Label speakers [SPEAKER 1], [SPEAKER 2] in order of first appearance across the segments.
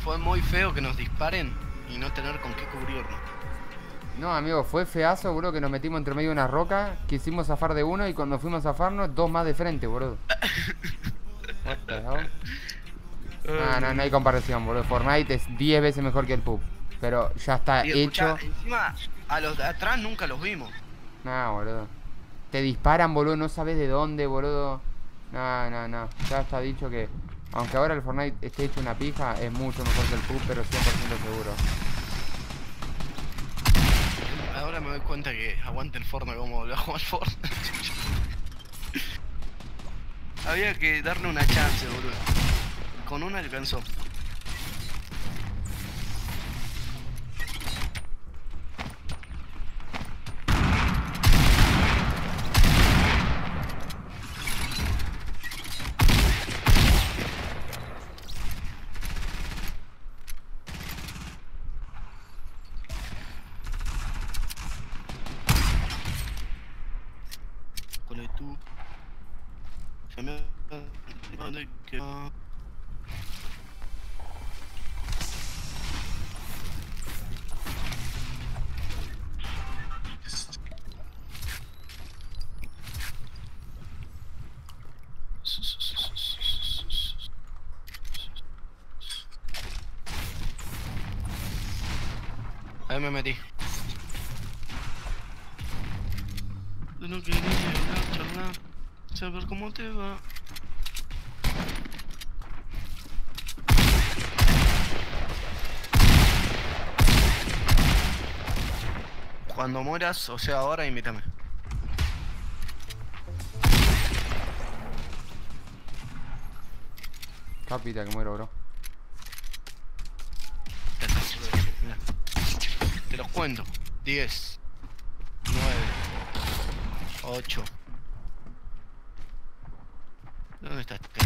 [SPEAKER 1] Fue muy feo que nos disparen y no tener con qué cubrirnos.
[SPEAKER 2] No, amigo, fue feazo, boludo, que nos metimos entre medio de una roca, quisimos zafar de uno y cuando fuimos a zafarnos, dos más de frente, boludo. What the hell?
[SPEAKER 1] Ay,
[SPEAKER 2] Ah, no, no hay
[SPEAKER 1] no.
[SPEAKER 2] comparación, boludo. Fortnite es 10 veces mejor que el PUB. Pero ya está
[SPEAKER 1] Y escuchá,
[SPEAKER 2] hecho.
[SPEAKER 1] encima a los de atrás nunca los vimos.
[SPEAKER 2] No, boludo. Te disparan, boludo, no sabes de dónde, boludo. No, no, no. Ya está dicho que, aunque ahora el Fortnite esté hecho una pija, es mucho mejor que el PUB, pero 100% seguro.
[SPEAKER 1] Ahora me doy cuenta que aguante el Fortnite como volvió a jugar Fortnite. Había que darle una chance, boludo. Con una alcanzó. Con el tú. Se me... ¿Dónde quedó? Ahí me metí. Yo no quería hablar, charlar, saber cómo te va. Cuando mueras, o sea, ahora invítame.
[SPEAKER 2] Capita que muero, bro.
[SPEAKER 1] Mirá. Te los cuento. 10, 9, 8. ¿Dónde está este?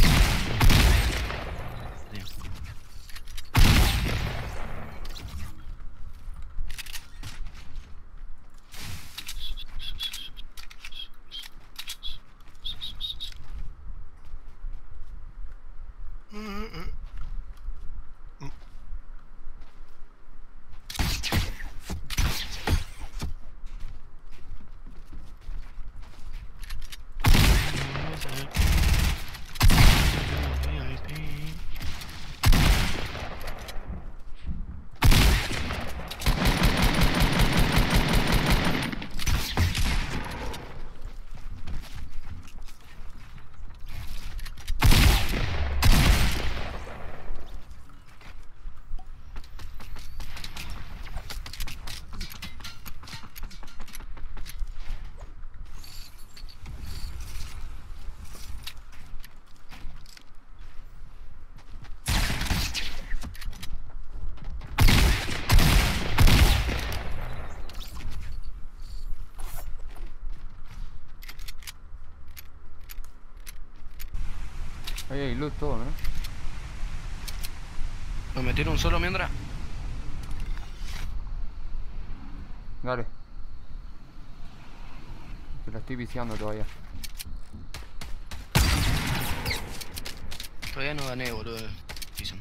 [SPEAKER 2] Ahí hay luz todo, ¿no?
[SPEAKER 1] ¿Me metieron solo mientras?
[SPEAKER 2] Dale. Te lo estoy viciando todavía.
[SPEAKER 1] Todavía no gané, boludo. Season.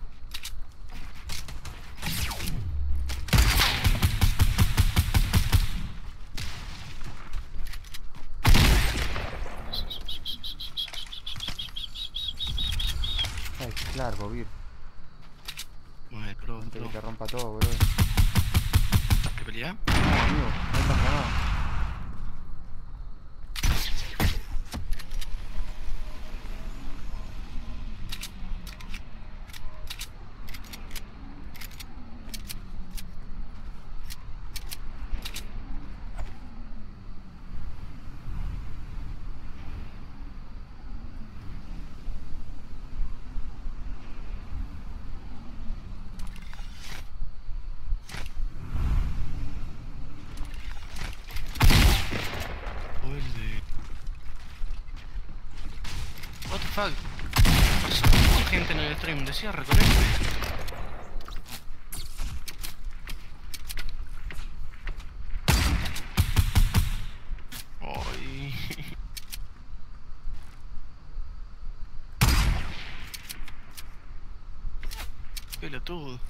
[SPEAKER 2] Ay, largo, vir.
[SPEAKER 1] Madre, pro,
[SPEAKER 2] Antes que
[SPEAKER 1] pro.
[SPEAKER 2] te rompa todo, boludo.
[SPEAKER 1] ¿Qué pelea?
[SPEAKER 2] No, amigo, no pasa nada.
[SPEAKER 1] Vuelve. What the fuck? Pasó con gente en el stream, decía reconecte. Ay. Pelotudo.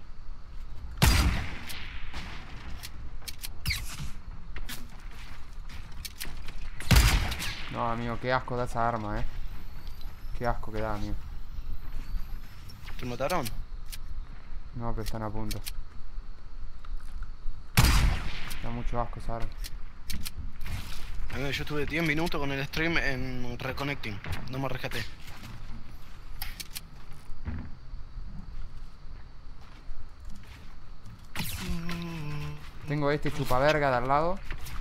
[SPEAKER 2] No, amigo, qué asco da esa arma, Qué asco que da, amigo.
[SPEAKER 1] ¿Te mataron?
[SPEAKER 2] No, pero están a punto. Da mucho asco esa arma.
[SPEAKER 1] Yo estuve 10 minutos con el stream en Reconnecting. No me rescaté.
[SPEAKER 2] Tengo este chupaverga de al lado.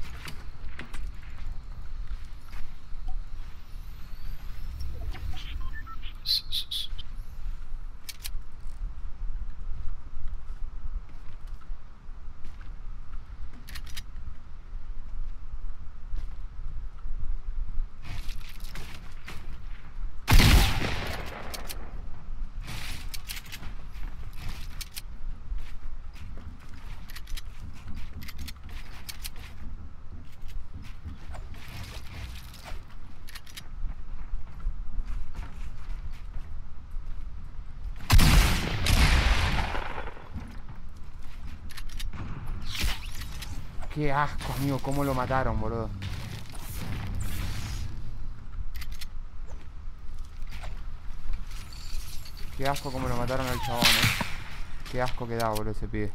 [SPEAKER 2] Qué asco, amigo, cómo lo mataron, boludo. Qué asco cómo lo mataron al chabón, Qué asco que da, boludo, ese pibe.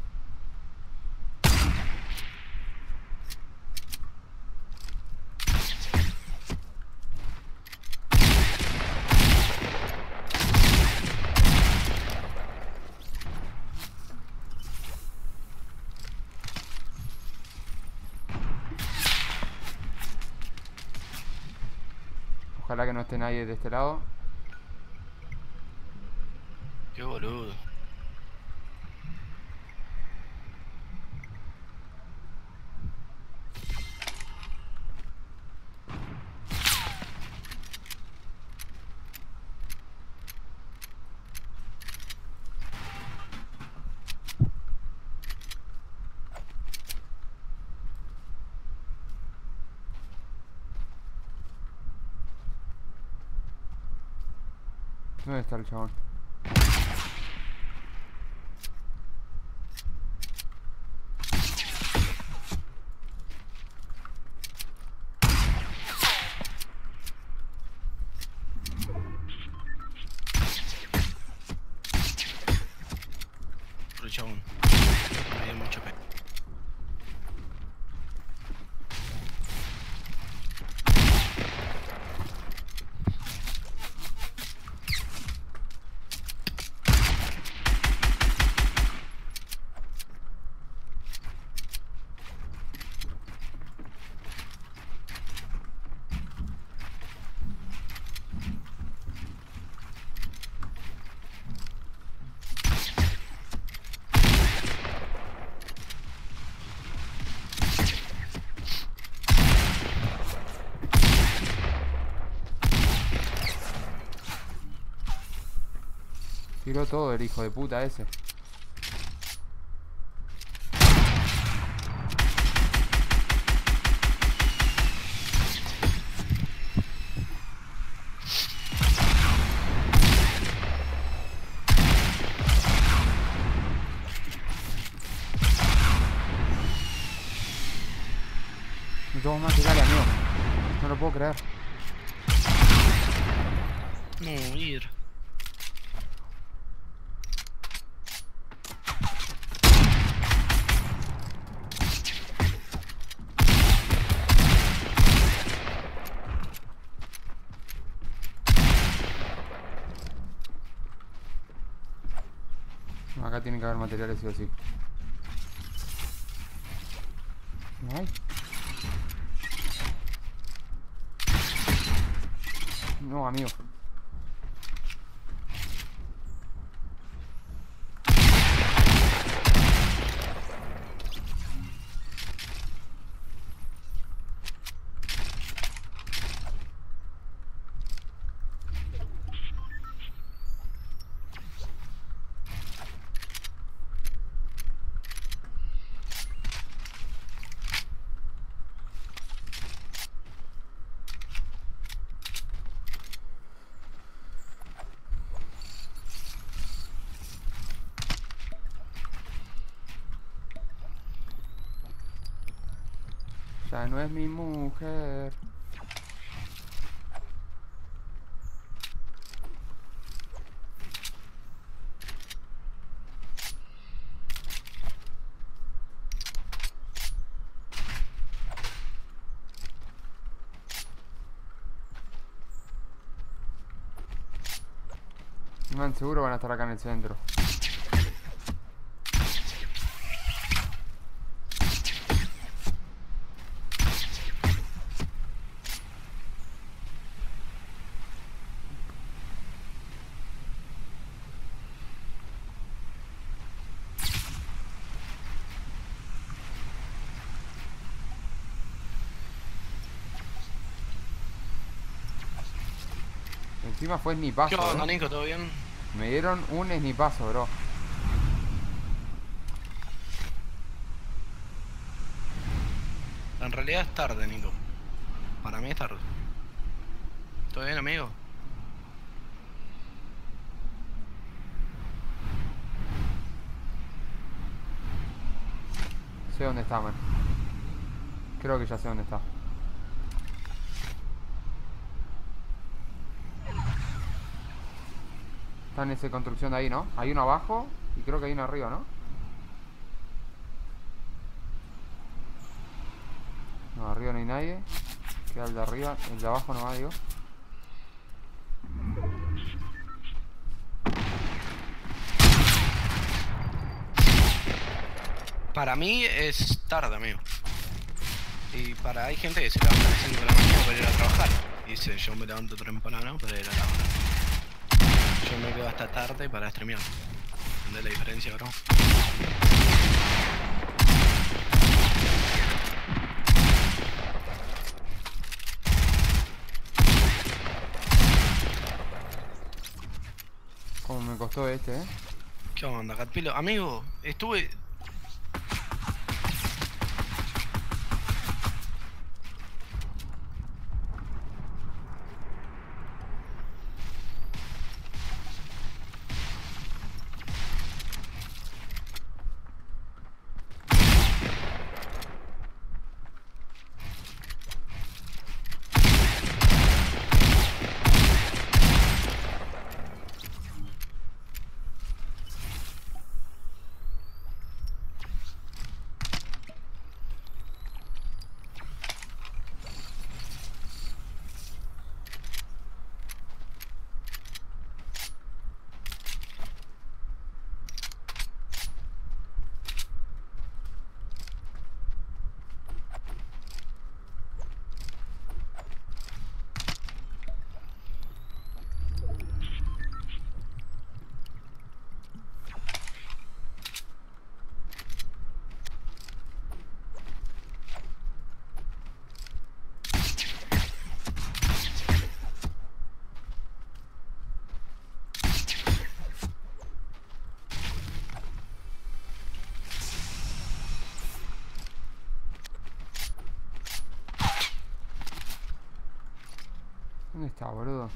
[SPEAKER 2] Ojalá que no esté nadie de este lado.
[SPEAKER 1] Qué boludo.
[SPEAKER 2] ¿Dónde está el chabón?
[SPEAKER 1] Por el chabón. Me dio mucho pena.
[SPEAKER 2] Tiró todo el hijo de puta ese. No tengo más material, amigo. No lo puedo creer.
[SPEAKER 1] No, ir.
[SPEAKER 2] Acá tienen que haber materiales sí o sí. ¿No hay? No, amigo. Ya no es mi mujer. Man, seguro van a estar acá en el centro. Encima fue
[SPEAKER 1] ¿Qué
[SPEAKER 2] snipazo,
[SPEAKER 1] onda, Nico? ¿Todo bien?
[SPEAKER 2] Me dieron un snipazo, bro.
[SPEAKER 1] En realidad es tarde, Nico. Para mí es tarde. ¿Todo bien, amigo?
[SPEAKER 2] Sé dónde está, man. Creo que ya sé dónde está. Está en esa construcción de ahí, ¿no? Hay uno abajo y creo que hay uno arriba, ¿no? No, arriba no hay nadie. Queda el de arriba, el de abajo nomás, digo.
[SPEAKER 1] Para mí es tarde, amigo. Y hay gente que se levanta a las 5 de la mañana para ir a trabajar. Y dice, yo me levanto temprano para ir a trabajar. Yo me quedo hasta tarde para streamear. ¿Entendés la diferencia, bro?
[SPEAKER 2] Como me costó este, ¿eh?
[SPEAKER 1] ¿Qué onda, Catpilo? Amigo, estuve...
[SPEAKER 2] ¿Dónde está, boludo?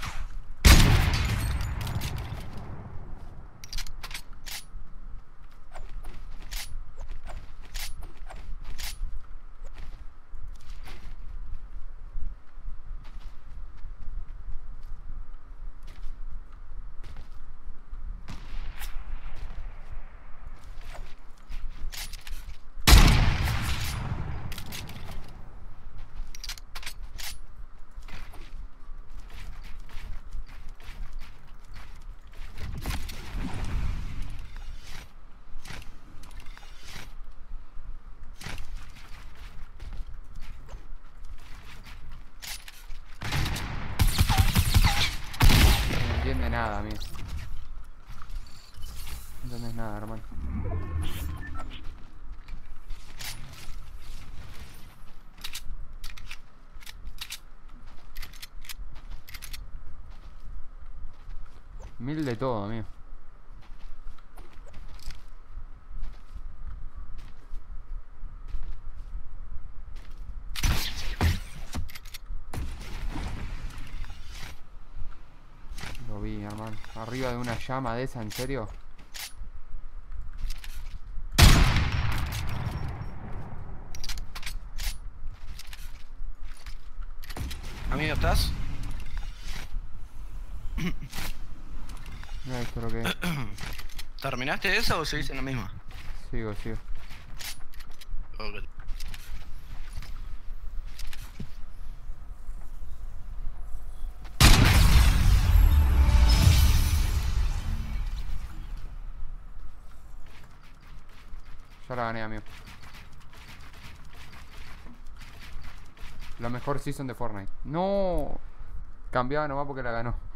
[SPEAKER 2] No entiende nada, amigo. No entiendes nada, hermano. Mil de todo, amigo. Lo vi, hermano. Arriba de una llama de esa, ¿en serio?
[SPEAKER 1] Amigo, ¿estás?
[SPEAKER 2] Mira esto lo que es.
[SPEAKER 1] ¿Terminaste eso o seguís en la misma?
[SPEAKER 2] Sigo.
[SPEAKER 1] Ok.
[SPEAKER 2] Ya la gané, amigo. La mejor season de Fortnite. No. Cambiaba nomás porque la ganó.